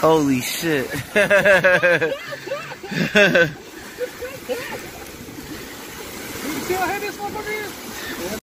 Holy shit. You see how heavy this motherfucker is?